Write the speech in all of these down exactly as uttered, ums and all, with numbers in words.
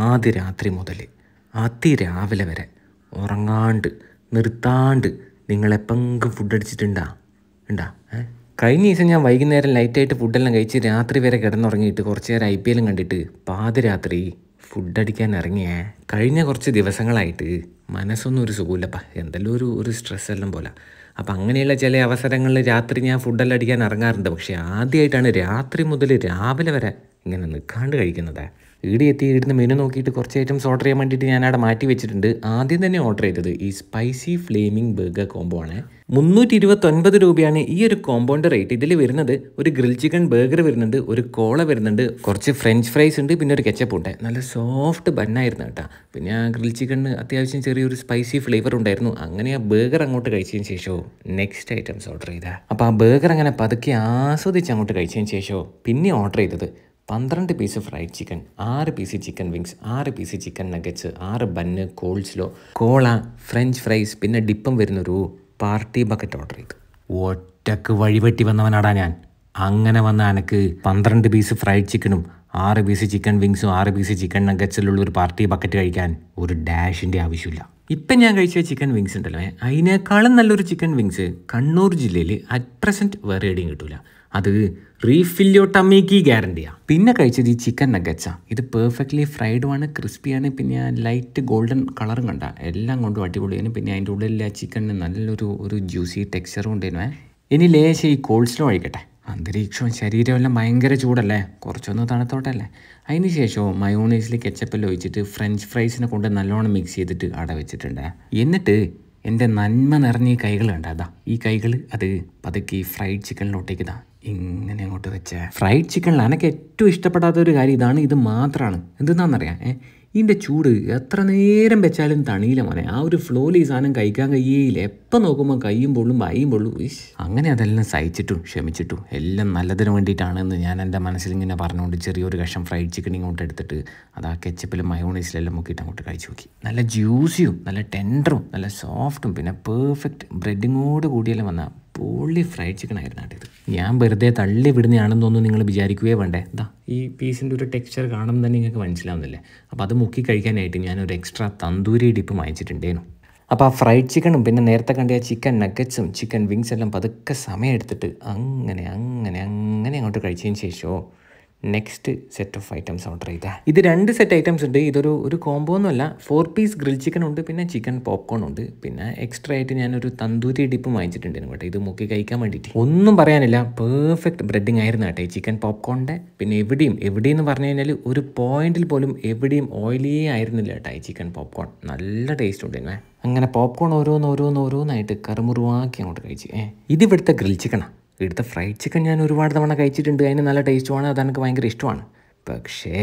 പാതിരാത്രി മുതൽ അതിരാവിലെ വരെ ഉറങ്ങാണ്ട് നിർത്താണ്ട് നിങ്ങളെപ്പെങ്കിലും ഫുഡ് അടിച്ചിട്ടുണ്ടാ ഉണ്ടാ ഏ കഴിഞ്ഞ ദിവസം ഞാൻ വൈകുന്നേരം ലൈറ്റായിട്ട് ഫുഡെല്ലാം കഴിച്ച് രാത്രി വരെ കിടന്നുറങ്ങിയിട്ട് കുറച്ച് നേരം ഐ പി എല്ലും കണ്ടിട്ട് പാതിരാത്രി ഫുഡ് അടിക്കാൻ ഇറങ്ങിയേ. കഴിഞ്ഞ കുറച്ച് ദിവസങ്ങളായിട്ട് മനസ്സൊന്നും ഒരു സുഖമില്ലപ്പാ, എന്തെല്ലാം ഒരു ഒരു സ്ട്രെസ് എല്ലാം പോലെ. അപ്പം അങ്ങനെയുള്ള ചില അവസരങ്ങളിൽ രാത്രി ഞാൻ ഫുഡെല്ലാം അടിക്കാൻ ഇറങ്ങാറുണ്ട്. പക്ഷേ ആദ്യമായിട്ടാണ് രാത്രി മുതൽ രാവിലെ വരെ ഇങ്ങനെ നിൽക്കാണ്ട് കഴിക്കുന്നത്. ഈടെ എത്തി ഇടുന്ന മെനു നോക്കിയിട്ട് കുറച്ച് ഐറ്റംസ് ഓർഡർ ചെയ്യാൻ വേണ്ടിയിട്ട് ഞാൻ അവിടെ മാറ്റി വെച്ചിട്ടുണ്ട്. ആദ്യം തന്നെ ഓർഡർ ചെയ്തത് ഈ സ്പൈസി ഫ്ലേമിംഗ് ബർഗർ കോംബോ ആണ്. മുന്നൂറ്റി ഇരുപത്തൊൻപത് രൂപയാണ് ഈ ഒരു കോമ്പോൻ്റെ റേറ്റ്. ഇതിൽ വരുന്നത് ഒരു ഗ്രിൽ ചിക്കൻ ബർഗർ വരുന്നുണ്ട്, ഒരു കോള വരുന്നുണ്ട്, കുറച്ച് ഫ്രഞ്ച് ഫ്രൈസ് ഉണ്ട്, പിന്നെ ഒരു കെച്ചപ്പ് ഉണ്ട്. നല്ല സോഫ്റ്റ് ബന്നായിരുന്നു കേട്ടോ. പിന്നെ ആ ഗ്രിൽ ചിക്കന് അത്യാവശ്യം ചെറിയൊരു സ്പൈസി ഫ്ലേവർ ഉണ്ടായിരുന്നു. അങ്ങനെ ആ ബർഗർ അങ്ങോട്ട് കഴിച്ചതിന് ശേഷവും നെക്സ്റ്റ് ഐറ്റംസ് ഓർഡർ ചെയ്താൽ അപ്പോൾ ആ ബർഗർ അങ്ങനെ പതുക്കെ ആസ്വദിച്ച് അങ്ങോട്ട് കഴിച്ചതിന് ശേഷവും പിന്നെ ഓർഡർ ചെയ്തത് പന്ത്രണ്ട് പീസ് ഫ്രൈഡ് ചിക്കൻ, ആറ് പീസ് ചിക്കൻ വിങ്സ്, ആറ് പീസ് ചിക്കൻ നഗറ്റ്സ്, ആറ് bun, coleslaw, cola, French fries, പിന്നെ ഡിപ്പം വരുന്നൊരു പാർട്ടി ബക്കറ്റ് ഓർഡർ ചെയ്തു. ഒറ്റക്ക് വഴിവെട്ടി വന്നവനാടാ ഞാൻ. അങ്ങനെ വന്ന എനിക്ക് പന്ത്രണ്ട് പീസ് ഫ്രൈഡ് ചിക്കനും ആറ് പീസ് ചിക്കൻ വിങ്സും ആറ് പീസ് ചിക്കൻ നഗറ്റ്സിലുള്ള ഒരു പാർട്ടി ബക്കറ്റ് കഴിക്കാൻ ഒരു ഡാഷിൻ്റെ ആവശ്യമില്ല. ഇപ്പം ഞാൻ കഴിച്ച ചിക്കൻ വിങ്സ് ഉണ്ടല്ലോ, അതിനേക്കാളും നല്ലൊരു ചിക്കൻ വിങ്സ് കണ്ണൂർ ജില്ലയിൽ അറ്റ് പ്രസൻറ്റ് വേറെ എവിടെയും കിട്ടില്ല. അത് റീഫില്ലോ ടമ്മിക്ക് ഗ്യാരണ്ടിയാണ്. പിന്നെ കഴിച്ചത് ഈ ചിക്കൻ നഗറ്റ്സാണ്. ഇത് പെർഫെക്റ്റ്ലി ഫ്രൈഡുമാണ്, ക്രിസ്പിയാണ്, പിന്നെ ലൈറ്റ് ഗോൾഡൻ കളറും കണ്ട എല്ലാം കൊണ്ടും അടിപൊളിയാണ്. പിന്നെ അതിൻ്റെ ഉള്ളിൽ ആ ചിക്കനിന് നല്ലൊരു ഒരു ജ്യൂസി ടെക്സ്ചറും ഉണ്ടായിരുന്നു. ഇനി ലേശം ഈ കോൾസ്ലോ കഴിക്കട്ടെ. അന്തരീക്ഷവും ശരീരമെല്ലാം ഭയങ്കര ചൂടല്ലേ, കുറച്ചൊന്ന് തണുത്തോട്ടല്ലേ. അതിന് ശേഷവും മയോണൈസിൽ കെച്ചപ്പെല്ലാം ഒഴിച്ചിട്ട് ഫ്രഞ്ച് ഫ്രൈസിനെ കൊണ്ട് നല്ലോണം മിക്സ് ചെയ്തിട്ട് അട വെച്ചിട്ടുണ്ട്. എന്നിട്ട് എൻ്റെ നന്മ നിറഞ്ഞ ഈ കൈകൾ കണ്ടതാ, ഈ കൈകൾ അത് പതുക്കെ ഈ ഫ്രൈഡ് ചിക്കനിലോട്ടേക്ക് ഇതാ ഇങ്ങനെ അങ്ങോട്ട് വെച്ച ഫ്രൈഡ് ചിക്കനിൽ എനിക്ക് ഏറ്റവും ഇഷ്ടപ്പെടാത്ത ഒരു കാര്യം ഇതാണ്. ഇത് മാത്രമാണ്. എന്തെന്നാണെന്നറിയാം, ഏ ഇതിൻ്റെ ചൂട് എത്ര നേരം വെച്ചാലും തണിയില്ല മോനെ. ആ ഒരു ഫ്ലോയിൽ ഈ സാധനം കഴിക്കാൻ കഴിയേയില്ല. എപ്പോൾ നോക്കുമ്പോൾ കയ്യും പൊള്ളും വായും പൊള്ളും. ഇഷ് അങ്ങനെ അതെല്ലാം സഹിച്ചിട്ടും ക്ഷമിച്ചിട്ടും എല്ലാം നല്ലതിന് വേണ്ടിയിട്ടാണെന്ന് ഞാൻ എൻ്റെ മനസ്സിലിങ്ങനെ പറഞ്ഞുകൊണ്ട് ചെറിയൊരു കഷ്ണം ഫ്രൈഡ് ചിക്കൻ ഇങ്ങോട്ട് എടുത്തിട്ട് അത് ആ കെച്ചപ്പിലും മയോണൈസിലെല്ലാം മുക്കിയിട്ട് അങ്ങോട്ട് കഴിച്ച് നോക്കി. നല്ല ജ്യൂസിയും നല്ല ടെൻഡറും നല്ല സോഫ്റ്റും പിന്നെ പെർഫെക്റ്റ് ബ്രെഡിങ്ങോട് കൂടിയെല്ലാം വന്ന പൊള്ളി ഫ്രൈഡ് ചിക്കൻ ആയിരുന്നു കേട്ടത്. ഞാൻ വെറുതെ തള്ളി വിടുന്നതാണെന്നൊന്നും നിങ്ങൾ വിചാരിക്കുകയേ വേണ്ടേ. എന്താ ഈ പീസിൻ്റെ ഒരു ടെക്സ്ചർ കാണുമ്പോൾ തന്നെ നിങ്ങൾക്ക് മനസ്സിലാവുന്നില്ലേ. അപ്പോൾ അത് മുക്കി കഴിക്കാനായിട്ട് ഞാനൊരു എക്സ്ട്രാ തന്തൂരി ഡിപ്പ് വാങ്ങിച്ചിട്ടുണ്ടേനു. അപ്പോൾ ആ ഫ്രൈഡ് ചിക്കനും പിന്നെ നേരത്തെ കണ്ട ചിക്കൻ നഗറ്റ്സും ചിക്കൻ വിങ്സ് എല്ലാം പതുക്കെ സമയം എടുത്തിട്ട് അങ്ങനെ അങ്ങനെ അങ്ങനെ അങ്ങോട്ട് കഴിച്ചതിന് ശേഷമോ next set of items order ചെയ്താൽ ഇത് രണ്ട് സെറ്റ് ഐറ്റംസ് ഉണ്ട്. ഇതൊരു ഒരു കോംബോ ഒന്നുമല്ല. ഫോർ പീസ് ഗ്രിൽ ചിക്കൻ ഉണ്ട്, പിന്നെ ചിക്കൻ പോപ്കോൺ ഉണ്ട്, പിന്നെ എക്സ്ട്രാ ആയിട്ട് ഞാനൊരു തന്തൂരി ഡിപ്പും വാങ്ങിച്ചിട്ടുണ്ടായിരുന്നു കേട്ടോ. ഇത് മുക്കി കഴിക്കാൻ വേണ്ടിയിട്ട് ഒന്നും പറയാനില്ല, പെർഫെക്റ്റ് ബ്രെഡിങ് ആയിരുന്നു കേട്ടോ ഈ ചിക്കൻ പോപ്കോണിൻ്റെ. പിന്നെ എവിടെയും എവിടെയെന്ന് പറഞ്ഞു കഴിഞ്ഞാൽ ഒരു പോയിന്റിൽ പോലും എവിടെയും ഓയിലിയേ ആയിരുന്നില്ല കേട്ടോ ഈ ചിക്കൻ പോപ്കോൺ. നല്ല ടേസ്റ്റ് ഉണ്ടായിരുന്നു. അങ്ങനെ പോപ്കോൺ ഓരോന്ന് ഓരോന്ന് ഓരോന്നായിട്ട് കറുമുറുവാക്കി അങ്ങോട്ട് കഴിച്ച്. ഏ ഇത് ഇവിടുത്തെ ഗ്രിൽ ചിക്കനാണ്. ഇവിടുത്തെ ഫ്രൈഡ് ചിക്കൻ ഞാൻ ഒരുപാട് തവണ കഴിച്ചിട്ടുണ്ട്, അതിന് നല്ല ടേസ്റ്റുമാണ്, അതെനിക്ക് ഭയങ്കര ഇഷ്ടമാണ്. പക്ഷേ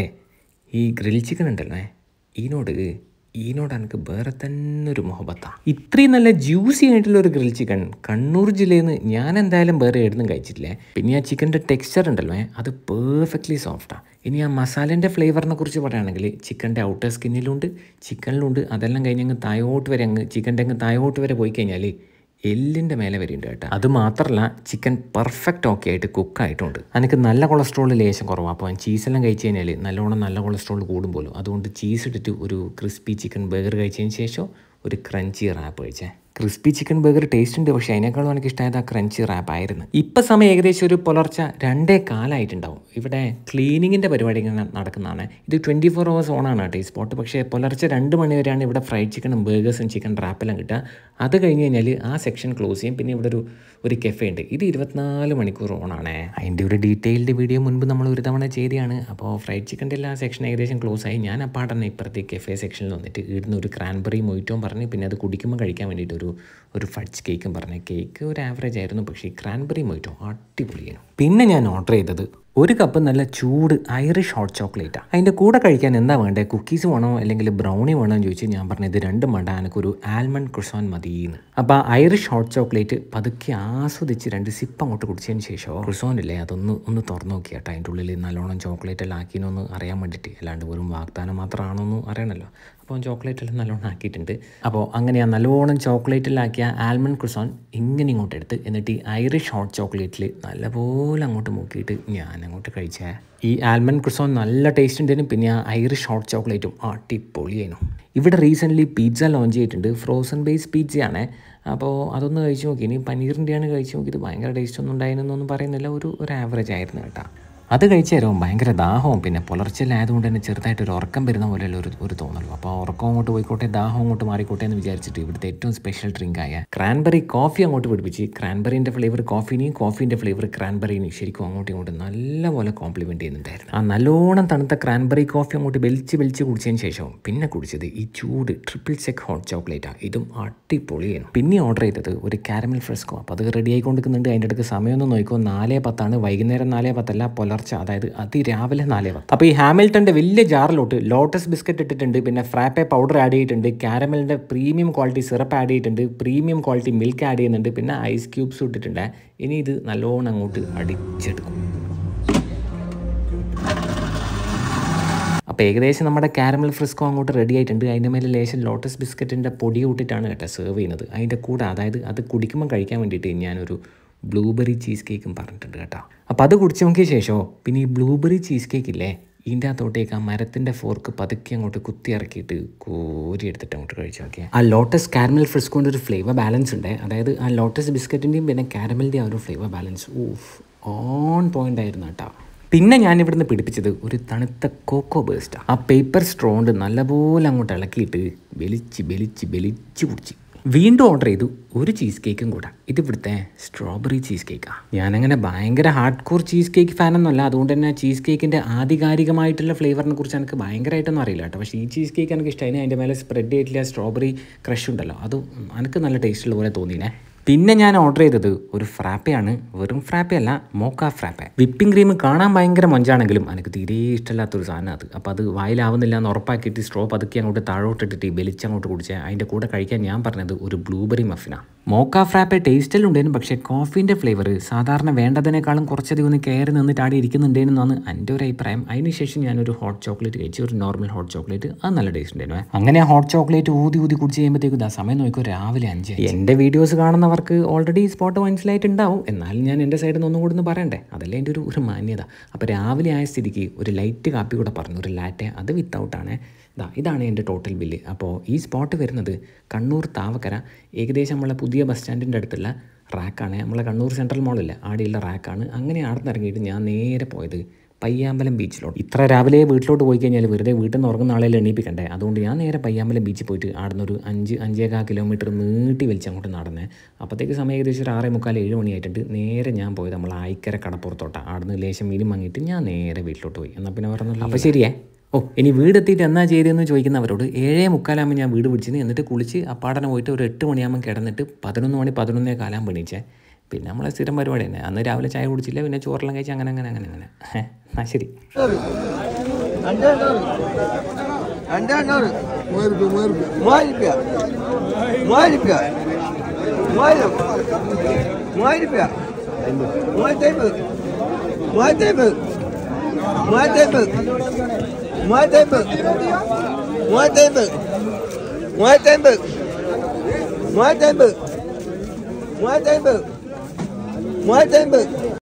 ഈ ഗ്രിൽ ചിക്കൻ ഉണ്ടല്ലോ, ഇതിനോട് ഇതിനോട് എനിക്ക് വേറെ തന്നെ ഒരു മുഹബത്താണ്. ഇത്രയും നല്ല ജ്യൂസി ആയിട്ടുള്ളൊരു ഗ്രിൽ ചിക്കൻ കണ്ണൂർ ജില്ലയിൽ നിന്ന് ഞാൻ എന്തായാലും വേറെ എവിടുന്നും കഴിച്ചിട്ടില്ലേ. പിന്നെ ആ ചിക്കൻ്റെ ടെക്സ്ചർ ഉണ്ടല്ലോ, അത് പെർഫെക്റ്റ്ലി സോഫ്റ്റാണ്. ഇനി ആ മസാലേൻ്റെ ഫ്ലേവറിനെ കുറിച്ച് പറയുകയാണെങ്കിൽ ചിക്കൻ്റെ ഔട്ടർ സ്കിന്നിലുണ്ട്, ചിക്കനിലുണ്ട്. അതെല്ലാം കഴിഞ്ഞ് അങ്ങ് തായോട്ട് വരെ അങ്ങ് ചിക്കൻ്റെ അങ്ങ് തായോട്ട് വരെ പോയി കഴിഞ്ഞാൽ എല്ലിൻ്റെ മേലെ വരുന്നുണ്ട് കേട്ടോ. അത് മാത്രമല്ല ചിക്കൻ പെർഫെക്റ്റ് ഓക്കെ ആയിട്ട് കുക്കായിട്ടുണ്ട്. എനിക്ക് നല്ല കൊളസ്ട്രോൾ ലേശം കുറവാണ്. അപ്പോൾ ചീസെല്ലാം കഴിച്ച് കഴിഞ്ഞാൽ നല്ലോണം നല്ല കൊളസ്ട്രോൾ കൂടും പോലും. അതുകൊണ്ട് ചീസ് ഇട്ടിട്ട് ഒരു ക്രിസ്പി ചിക്കൻ ബർഗർ കഴിച്ചതിന് ശേഷം ഒരു ക്രഞ്ചി റാപ്പ് കഴിച്ചേ. ക്രിസ്പി ചിക്കൻ ബർഗർ ടേസ്റ്റ് ഉണ്ട്, പക്ഷേ അതിനേക്കാളും എനിക്ക് ഇഷ്ടമായത് ആ ക്രഞ്ചി റാപ്പ് ആയിരുന്നു. ഇപ്പം സമയം ഏകദേശം ഒരു പുലർച്ചെ രണ്ടേ കാലമായിട്ടുണ്ടാവും. ഇവിടെ ക്ലീനിങ്ങിൻ്റെ പരിപാടി ഇങ്ങനെ നടക്കുന്നതാണ്. ഇത് ട്വൻറ്റി ഫോർ അവേഴ്സ് ഓണാണ് കേട്ടോ ഈ സ്പോട്ട്. പക്ഷേ പുലർച്ചെ രണ്ട് മണി വരെയാണ് ഇവിടെ ഫ്രൈഡ് ചിക്കനും ബർഗേഴ്സും ചിക്കൻ റാപ്പെല്ലാം കിട്ടുക. അത് കഴിഞ്ഞ് കഴിഞ്ഞാൽ ആ സെക്ഷൻ ക്ലോസ് ചെയ്യും. പിന്നെ ഇവിടെ ഒരു ഒരു കെഫേ ഉണ്ട്. ഇത് ഇരുപത്തിനാല് മണിക്കൂർ ഓണാണേ. അതിൻ്റെ ഒരു ഡീറ്റെയിൽഡ് വീഡിയോ മുൻപ് നമ്മൾ ഒരു തവണ ചെയ്തതാണ്. അപ്പോൾ ഫ്രൈഡ് ചിക്കൻ്റെ എല്ലാ സെക്ഷൻ ഏകദേശം ക്ലോസ് ആയി. ഞാൻ അപ്പാടന്നെ ഇപ്പുറത്തെ കെഫേ സെക്ഷനിൽ വന്നിട്ട് ഇവിടുന്ന് ഒരു ക്രാൻബെറി മൊയ്റ്റോം പറഞ്ഞ് പിന്നെ അത് കുടിക്കുമ്പോൾ കഴിക്കാൻ വേണ്ടിയിട്ട് ഒരു ഒരു ഫഡ്ജ് കേക്കും പറഞ്ഞ്. കേക്ക് ഒരു ആവറേജ് ആയിരുന്നു, പക്ഷേ ഈ ക്രാൻബെറി മൊയ്റ്റോ അടിപൊളിയാണ്. പിന്നെ ഞാൻ ഓർഡർ ചെയ്തത് ഒരു കപ്പ് നല്ല ചൂട് ഐറിഷ് ഹോട്ട് ചോക്ലേറ്റാണ്. അതിൻ്റെ കൂടെ കഴിക്കാൻ എന്താ വേണ്ടത്, കുക്കീസ് വേണോ അല്ലെങ്കിൽ ബ്രൗണി വേണോ എന്ന് ചോദിച്ചാൽ ഞാൻ പറഞ്ഞത് രണ്ടും വേണ്ട, എനിക്കൊരു ആൽമണ്ട് ക്രോസോൺ മതിയെന്ന്. അപ്പോൾ ഐറിഷ് ഹോട്ട് ചോക്ലേറ്റ് പതുക്കെ ആസ്വദിച്ച് രണ്ട് സിപ്പ് അങ്ങോട്ട് കുടിച്ചതിന് ശേഷം ക്രോസോനില്ലേ അതൊന്ന് ഒന്ന് തുറന്നു നോക്കിയാട്ടോ. അതിൻ്റെ ഉള്ളിൽ നല്ലോണം ചോക്ലേറ്റ് എല്ലാം ആക്കിയെന്നൊന്ന് അറിയാൻ വേണ്ടിയിട്ട്, അല്ലാണ്ട് വെറും വാഗ്ദാനം മാത്രമാണോന്ന് അറിയണമല്ലോ. അപ്പോൾ ചോക്ലേറ്റ് എല്ലാം നല്ലോണം ആക്കിയിട്ടുണ്ട്. അപ്പോൾ അങ്ങനെ ആ നല്ലോണം ചോക്ലേറ്റിലാക്കിയ ആൽമണ്ട് ക്രോസോൺ ഇങ്ങനെ ഇങ്ങോട്ട് എടുത്ത് എന്നിട്ട് ഈ ഐറിഷ് ഹോട്ട് ചോക്ലേറ്റിൽ നല്ലപോലെ അങ്ങോട്ട് മുക്കിയിട്ട് ഞാൻ അങ്ങോട്ട് കഴിച്ചേ. ഈ ആൽമണ്ട് ക്രോസോൺ നല്ല ടേസ്റ്റ് ഉണ്ടായിരുന്നു. പിന്നെ ആ ഐറിഷ് ഹോട്ട് ചോക്ലേറ്റും അടിപൊളിയായിരുന്നു. ഇവിടെ റീസെൻ്റ്ലി പിസ്സ ലോഞ്ച് ചെയ്തിട്ടുണ്ട്. ഫ്രോസൺ ബേസ് പിസ്സയാണ്. അപ്പോൾ അതൊന്ന് കഴിച്ച് നോക്കി. ഇനി പനീറിൻ്റെയാണ് കഴിച്ച് നോക്കിയത്. ഭയങ്കര ടേസ്റ്റ് ഒന്നും ഉണ്ടായിരുന്നൊന്നും പറയുന്നില്ല, ഒരു ഒരു ആവറേജ് ആയിരുന്നു കേട്ടോ. അത് കഴിച്ചു തരും. ഭയങ്കര ദാഹവും പിന്നെ പുലർച്ചയിലായതുകൊണ്ട് തന്നെ ചെറുതായിട്ടൊരു ഉറക്കം വരുന്ന പോലെയുള്ള ഒരു ഒരു തോന്നലും. അപ്പോൾ ഉറക്കം അങ്ങോട്ട് പോയിക്കോട്ടെ, ദാഹം അങ്ങോട്ട് മാറിക്കോട്ടെ എന്ന് വിചാരിച്ചിട്ട് ഇവിടുത്തെ ഏറ്റവും സ്പെഷ്യൽ ഡ്രിങ്കായ ക്രാൻബെറി കോഫി അങ്ങോട്ട് പിടിപ്പിച്ച് ക്രാൻബെറിൻ്റെ ഫ്ലേവർ കോഫിനെയും കോഫീൻ്റെ ഫ്ലേവർ ക്രാൻബെറിനെയും ശരിക്കും അങ്ങോട്ടും ഇങ്ങോട്ടും നല്ലപോലെ കോംപ്ലിമെൻറ്റ് ചെയ്യുന്നുണ്ടായിരുന്നു. ആ നല്ലോണം തണുത്ത ക്രാൻബെറി കോഫി അങ്ങോട്ട് വലിച്ച് വലിച്ച് കുടിച്ചതിന് ശേഷം പിന്നെ കുടിച്ചത് ഈ ചൂട് ട്രിപ്പിൾ ചെക്ക് ഹോട്ട് ചോക്ലേറ്റാണ്. ഇതും അടിപൊളിയായിരുന്നു. പിന്നെ ഓർഡർ ചെയ്തത് ഒരു കാരമൽ ഫ്രെസ്കോ. അപ്പോൾ അത് റെഡി ആയിക്കൊണ്ടിരിക്കുന്നുണ്ട്. അതിൻ്റെ അടുത്ത് സമയമൊന്നും നോക്കിക്കോ, നാലേ പത്താണ്. വൈകുന്നേരം നാലേ പത്തല്ല, പുലർച്ചെ, അതായത് അതിരാവിലെ നാലേ പത്ത്. അപ്പോൾ ഈ ഹാമിൽട്ടൻ്റെ വലിയ ജാറിലോട്ട് ലോട്ടസ് ബിസ്ക്കറ്റ് ഇട്ടിട്ടുണ്ട്, പിന്നെ ഫ്രാപ്പെ പൗഡർ ആഡ് ചെയ്തിട്ടുണ്ട്, കാരമലിൻ്റെ പ്രീമിയം ക്വാളിറ്റി സിറപ്പ് ആഡ് ചെയ്തിട്ടുണ്ട്, പ്രീമിയം ക്വാളിറ്റി മിൽക്ക് ആഡ് ചെയ്യുന്നുണ്ട്, പിന്നെ ഐസ് ക്യൂബ്സ് ഇട്ടിട്ടുണ്ട്. ഇനി ഇത് നല്ലോണം അങ്ങോട്ട് അടിച്ചെടുക്കും. അപ്പോൾ ഏകദേശം നമ്മുടെ കാരമൽ ഫ്രിസ്കോ അങ്ങോട്ട് റെഡി ആയിട്ടുണ്ട്. അതിൻ്റെ മേലെ ലേശം ലോട്ടസ് ബിസ്ക്കറ്റിൻ്റെ പൊടി കൂട്ടിയിട്ടാണ് കേട്ടോ സെർവ് ചെയ്യുന്നത്. അതിൻ്റെ കൂടെ അതായത് അത് കുടിക്കുമ്പോൾ കഴിക്കാൻ വേണ്ടിയിട്ട് ഞാനൊരു ബ്ലൂബെറി ചീസ് കേക്കും പറഞ്ഞിട്ടുണ്ട് കേട്ടോ. അപ്പോൾ അത് കുടിച്ച് നോക്കിയ ശേഷമോ പിന്നെ ഈ ബ്ലൂബെറി ചീസ് കേക്കില്ലേ, ഇതിൻ്റെ അകത്തോട്ടേക്ക് ആ മരത്തിൻ്റെ ഫോർക്ക് പതുക്കി അങ്ങോട്ട് കുത്തി ഇറക്കിയിട്ട് കോരി എടുത്തിട്ട് അങ്ങോട്ട് കഴിച്ച് നോക്കിയാൽ ആ ലോട്ടസ് കാരമൽ ഫ്രിസ്കോൻ്റെ ഒരു ഫ്ലേവർ ബാലൻസ് ഉണ്ട്. അതായത് ആ ലോട്ടസ് ബിസ്ക്കറ്റിൻ്റെയും പിന്നെ കാരമലിൻ്റെയും ആ ഒരു ഫ്ലേവർ ബാലൻസ് ഊഫ് ഓൺ പോയിൻ്റ് ആയിരുന്നു കേട്ടോ. പിന്നെ ഞാൻ ഇവിടുന്ന് പിടിപ്പിച്ചത് ഒരു തണുത്ത കോക്കോ ബേസ്റ്റാണ്. ആ പേപ്പർ സ്ട്രോ കൊണ്ട് നല്ലപോലെ അങ്ങോട്ട് ഇളക്കിയിട്ട് വലിച്ച് വലിച്ച് വലിച്ച് കുടിച്ച് വീണ്ടും ഓർഡർ ചെയ്തു ഒരു ചീസ് കേക്കും കൂടെ. ഇത് ഇവിടുത്തെ സ്ട്രോബെറി ചീസ് കേക്കാണ്. ഞാനങ്ങനെ ഭയങ്കര ഹാർഡ് കോർ ചീസ് കേക്ക് ഫാനൊന്നുമല്ല, അതുകൊണ്ട് തന്നെ ചീസ് കേക്കിൻ്റെ ആധികാരികമായിട്ടുള്ള ഫ്ലേവറിനെ കുറിച്ച് എനിക്ക് ഭയങ്കരമായിട്ടൊന്നും അറിയില്ല കേട്ടോ. പക്ഷേ ഈ ചീസ് കേക്ക് എനിക്ക് ഇഷ്ടമായി. അതിൻ്റെ മേലെ സ്പ്രെഡ് ചെയ്തിട്ടില്ല സ്ട്രോബെറി ക്രഷ് ഉണ്ടല്ലോ, അത് എനിക്ക് നല്ല ടേസ്റ്റുള്ള പോലെ തോന്നിയേ. പിന്നെ ഞാൻ ഓർഡർ ചെയ്തത് ഒരു ഫ്രാപ്പയാണ്. വെറും ഫ്രാപ്പ അല്ല, മോക്ക ഫ്രാപ്പ. വിപ്പിംഗ് ക്രീം കാണാൻ ഭയങ്കര മൊഞ്ചാണെങ്കിലും എനിക്ക് തീരെ ഇഷ്ടമില്ലാത്തൊരു സാധനം അത്. അപ്പോൾ അത് വായിലാവുന്നില്ല എന്ന് ഉറപ്പാക്കിയിട്ട് സ്ട്രോ പതുക്കി അങ്ങോട്ട് താഴോട്ടിട്ടിട്ട് വലിച്ചങ്ങോട്ട് കുടിച്ചാൽ അതിൻ്റെ കൂടെ കഴിക്കാൻ ഞാൻ പറഞ്ഞത് ഒരു ബ്ലൂബെറി മഫിനാണ്. മോക്ക ഫ്രാപ്പ ടേസ്റ്റിലുണ്ടേനും, പക്ഷേ കോഫീൻ്റെ ഫ്ലേവർ സാധാരണ വേണ്ടതിനേക്കാളും കുറച്ചധികം ഒന്ന് കയറി നിന്നിട്ട് ആടെ ഇരിക്കുന്നുണ്ടേനെന്നാണ് എൻ്റെ ഒരു അഭിപ്രായം. അതിനുശേഷം ഞാനൊരു ഹോട്ട് ചോക്ലേറ്റ് കഴിച്ചു, ഒരു നോർമൽ ഹോട്ട് ചോക്ലേറ്റ്. അത് നല്ല ടേസ്റ്റ് ഉണ്ടായിരുന്നു. അങ്ങനെ ഹോട്ട് ചോക്ലേറ്റ് ഊതി ഊതി കുടിച്ച് കഴിയുമ്പോഴത്തേക്കും ഇതാ സമയം നോക്കിയോ രാവിലെ അഞ്ച്. എൻ്റെ വീഡിയോസ് കാണുന്നവർ ഓൾറെഡി സ്പോട്ട് മനസ്സിലായിട്ടുണ്ടാവും, എന്നാലും ഞാൻ എൻ്റെ സൈഡിൽ നിന്ന് ഒന്നും കൂടി ഒന്ന് പറയണ്ടേ, അതല്ലേ എൻ്റെ ഒരു ഒരു മാന്യത. അപ്പോൾ രാവിലെ ആയ സ്ഥിതിക്ക് ഒരു ലൈറ്റ് കാപ്പി കൂടെ പറഞ്ഞു, ഒരു ലാറ്റെ, അത് വിത്തൗട്ടാണ്. ഇതാ ഇതാണ് എൻ്റെ ടോട്ടൽ ബില്ല്. അപ്പോൾ ഈ സ്പോട്ട് വരുന്നത് കണ്ണൂർ താവക്കര, ഏകദേശം നമ്മളെ പുതിയ ബസ് സ്റ്റാൻഡിൻ്റെ അടുത്തുള്ള റാക്കാണ്. നമ്മളെ കണ്ണൂർ സെൻട്രൽ മോളില്ല, ആടെയുള്ള റാക്കാണ്. അങ്ങനെ അവിടെ നിന്ന് ഇറങ്ങിയിട്ട് ഞാൻ നേരെ പോയത് പയ്യാമ്പലം ബീച്ചിലോട്ട്. ഇത്ര രാവിലെ വീട്ടിലോട്ട് പോയി കഴിഞ്ഞാൽ വെറുതെ വീട്ടിൽ നിന്ന് ഉറങ്ങുന്ന ആളെ എണീപ്പിക്കണ്ടേ, അതുകൊണ്ട് ഞാൻ നേരെ പയ്യാമ്പലം ബീച്ചിൽ പോയിട്ട് അവിടെ ഒരു അഞ്ച് അഞ്ചേകാൽ കിലോമീറ്റർ നീട്ടി വലിച്ച് അങ്ങോട്ട് നടന്നേ. അപ്പോഴത്തേക്ക് സമയം ഏകദേശം ഒരു ആറേ മുക്കാൽ ഏഴ് മണിയായിട്ടുണ്ട്. നേരെ ഞാൻ പോയത് നമ്മൾ ആയിക്കര കടപ്പുറത്തോട്ടാണ്. അവിടെ നിന്ന് ലേശം മീനും വാങ്ങിയിട്ട് ഞാൻ നേരെ വീട്ടിലോട്ട് പോയി. എന്നാൽ പിന്നെ പറഞ്ഞല്ലോ. അപ്പോൾ ശരിയേ. ഓ ഇനി വീടെത്തിയിട്ട് എന്നാ ചെയ്തതെന്ന് ചോദിക്കുന്നവരോട് ഏഴേ മുക്കാലാകുമ്പോൾ ഞാൻ വീട് പിടിച്ചിന്. എന്നിട്ട് കുളിച്ച് അപ്പാടനെ പോയിട്ട് ഒരു എട്ട് മണിയാകുമ്പോൾ കിടന്നിട്ട് പതിനൊന്ന് മണി പതിനൊന്നേ കാലാൻ പണിയിച്ചേ. പിന്നെ നമ്മളെ സ്ഥിരം പരിപാടി തന്നെ. അന്ന് രാവിലെ ചായ കുടിച്ചില്ല, പിന്നെ ചോറെല്ലാം കഴിച്ച് അങ്ങനെ അങ്ങനെ അങ്ങനെ അങ്ങനെ ആ ശരി. Mua tên bự.